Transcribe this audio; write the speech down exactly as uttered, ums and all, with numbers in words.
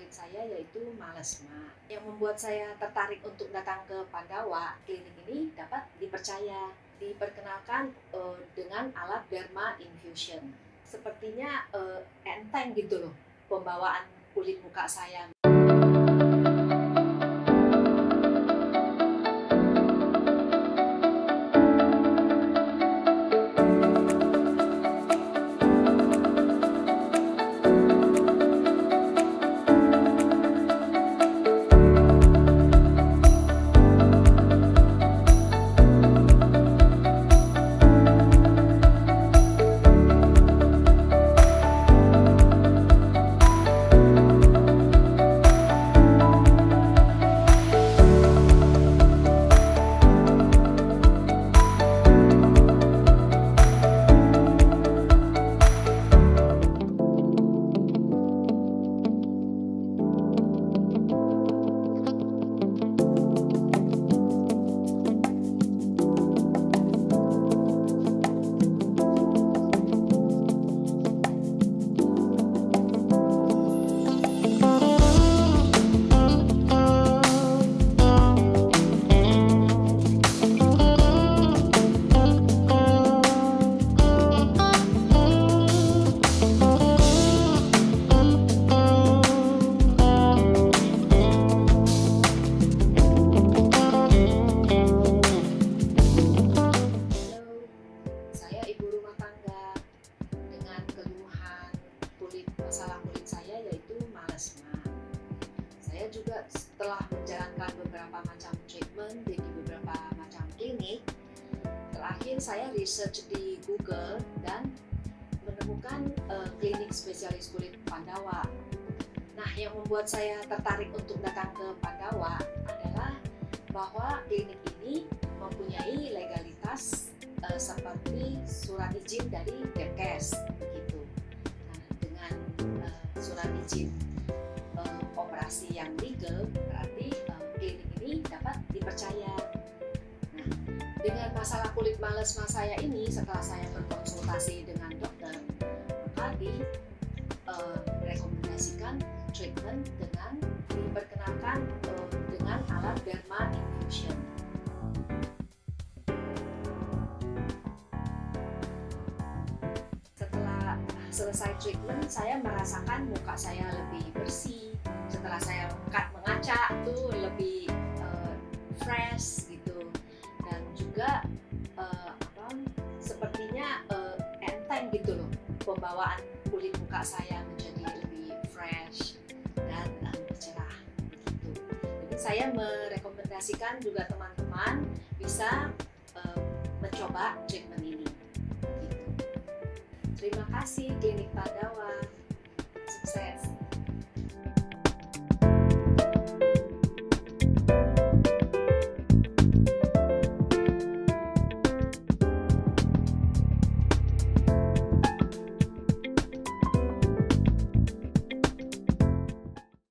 kulit saya yaitu melasma. Yang membuat saya tertarik untuk datang ke Pandawa, klinik ini dapat dipercaya. Diperkenalkan uh, dengan alat derma infusion. Sepertinya uh, enteng gitu loh pembawaan kulit muka saya. Masalah kulit saya yaitu melasma. Saya juga setelah menjalankan beberapa macam treatment di beberapa macam klinik, terakhir saya research di Google dan menemukan uh, klinik spesialis kulit Pandawa. Nah, yang membuat saya tertarik untuk datang ke Pandawa adalah bahwa klinik ini mempunyai legalitas uh, seperti surat izin dari Kemkes gitu. Surat izin uh, operasi yang legal, berarti uh, klinik ini dapat dipercaya. Nah, dengan masalah kulit melasma saya ini, setelah saya berkonsultasi dengan dokter, maka direkomendasikan uh, treatment dengan diperkenalkan uh, dengan alat derma infusion. Selesai treatment, saya merasakan muka saya lebih bersih. Setelah saya mengaca tuh lebih uh, fresh gitu, dan juga uh, apa, sepertinya uh, enteng gitu loh pembawaan kulit muka saya menjadi lebih fresh dan uh, lebih cerah gitu. Jadi saya merekomendasikan juga teman-teman bisa